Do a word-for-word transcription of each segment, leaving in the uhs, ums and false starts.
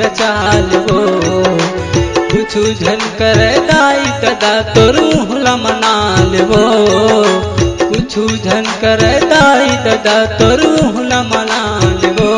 रचाल वो कुछ झन कर दाई ददा तोर मुहला मनाल वो कुछ झन कर दाई ददा तोर मुहला मनाल वो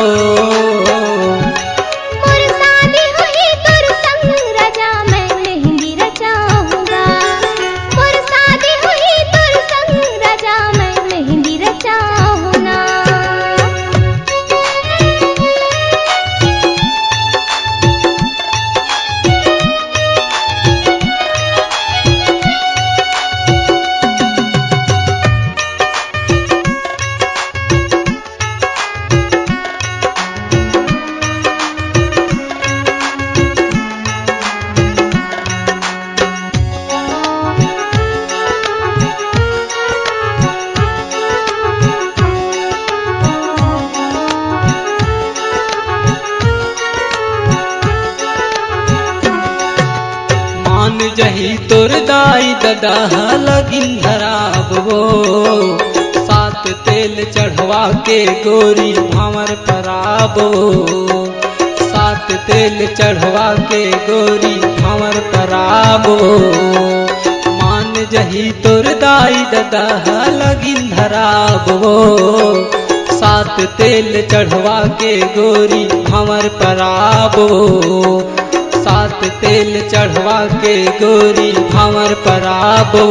जही तोर दाई ददा लगिन धराब वो सात तेल चढ़वा के गोरी भावर पराब वो सात तेल चढ़वा के गोरी भावर पराब वो मान जही तोर दाई ददा लगिन धराब वो सात तेल चढ़वा के गोरी भावर पराब वो सात तेल चढ़वा के गोरी भावर पराबो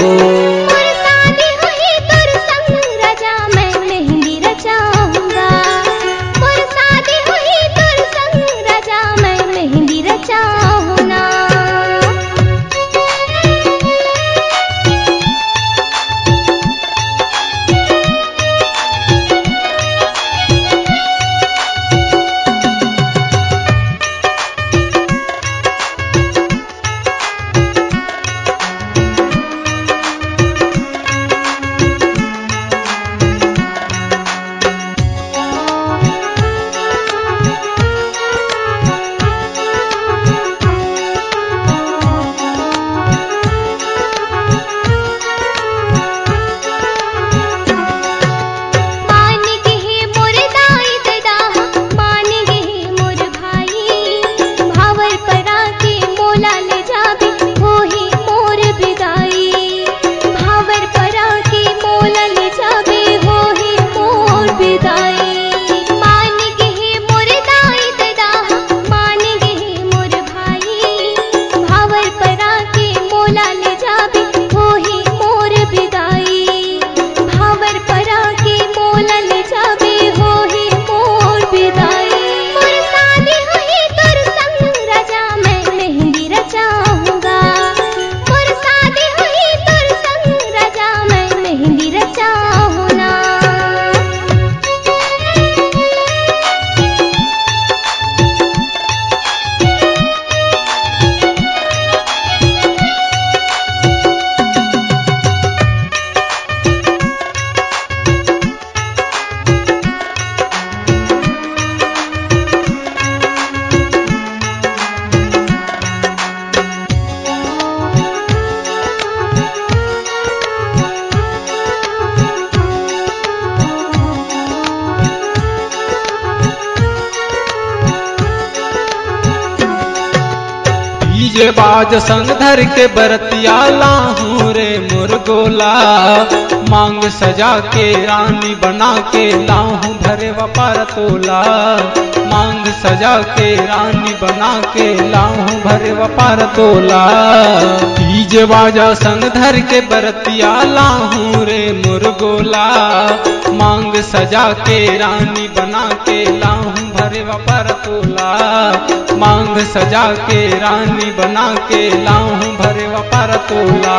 डीजे बाज संग धर के बरतिया लाहूं रे मुरगोला मांग सजा के रानी बना के लाहूं भरे वपार तोला मांग सजा के रानी बना के लाहूं भरे वपार तोला डीजे बाजा संग धर के बरतिया लाहूं रे मुरगोला मांग सजा के रानी बना के लाहूं भरे वपार तोला मांग सजा के रानी बना के लाहूं भरे वपार तोला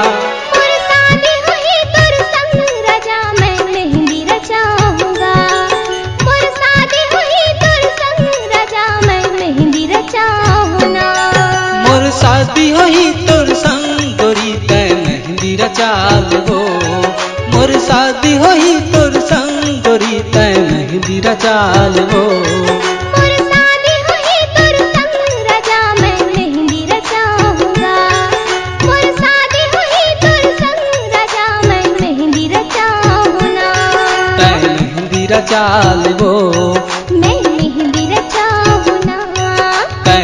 शादी होई तोर संग गोरी तै मेहंदी रचाल हो मोर शादी होई तोर संग गोरी तै मेहंदी रचाल हो मोर शादी होई तोर संग राजा मैं मेहंदी रचाऊंगा मोर शादी होई तोर संग राजा मैं मेहंदी रचाऊंगा तै मेहंदी रचाल हो मैं मेहंदी रचाऊंगा तै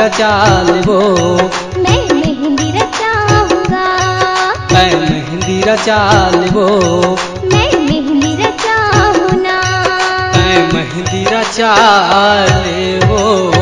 रचा लेबो, मैं मेहंदी रचाऊंगा, मैं मेहंदी रचा लेबो, मैं मेहंदी रचाऊं ना, मैं मेहंदी रचा लेबो।